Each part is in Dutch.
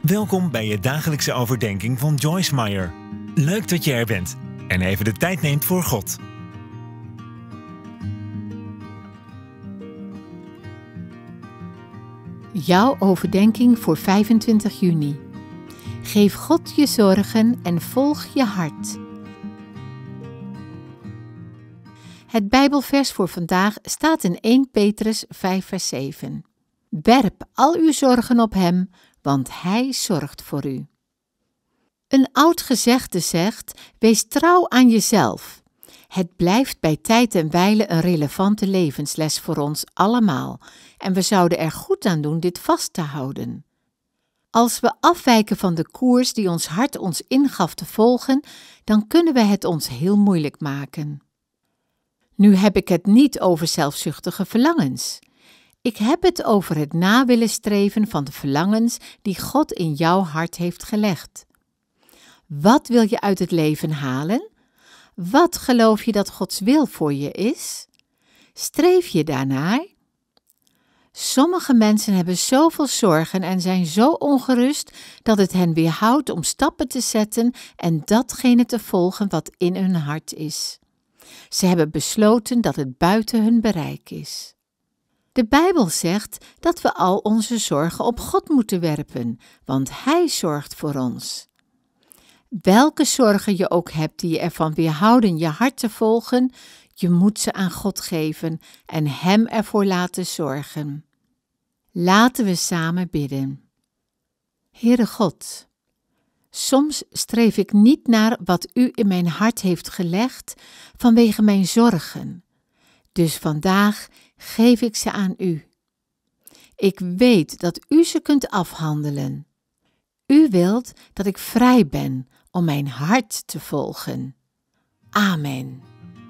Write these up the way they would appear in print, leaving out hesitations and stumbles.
Welkom bij je dagelijkse overdenking van Joyce Meyer. Leuk dat je er bent en even de tijd neemt voor God. Jouw overdenking voor 25 juni. Geef God je zorgen en volg je hart. Het Bijbelvers voor vandaag staat in 1 Petrus 5 vers 7. Werp al uw zorgen op hem, want hij zorgt voor u. Een oud gezegde zegt, wees trouw aan jezelf. Het blijft bij tijd en wijle een relevante levensles voor ons allemaal en we zouden er goed aan doen dit vast te houden. Als we afwijken van de koers die ons hart ons ingaf te volgen, dan kunnen we het ons heel moeilijk maken. Nu heb ik het niet over zelfzuchtige verlangens. Ik heb het over het na willen streven van de verlangens die God in jouw hart heeft gelegd. Wat wil je uit het leven halen? Wat geloof je dat Gods wil voor je is? Streef je daarnaar? Sommige mensen hebben zoveel zorgen en zijn zo ongerust dat het hen weerhoudt om stappen te zetten en datgene te volgen wat in hun hart is. Ze hebben besloten dat het buiten hun bereik is. De Bijbel zegt dat we al onze zorgen op God moeten werpen, want Hij zorgt voor ons. Welke zorgen je ook hebt die je ervan weerhouden je hart te volgen, je moet ze aan God geven en Hem ervoor laten zorgen. Laten we samen bidden. Heere God, soms streef ik niet naar wat U in mijn hart heeft gelegd vanwege mijn zorgen. Dus vandaag geef ik ze aan U. Ik weet dat U ze kunt afhandelen. U wilt dat ik vrij ben om mijn hart te volgen. Amen.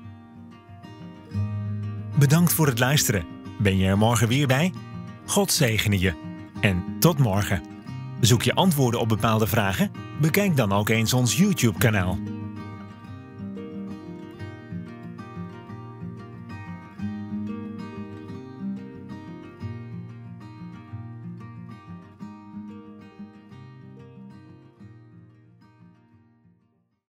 Bedankt voor het luisteren. Ben je er morgen weer bij? God zegene je. En tot morgen. Zoek je antwoorden op bepaalde vragen? Bekijk dan ook eens ons YouTube-kanaal.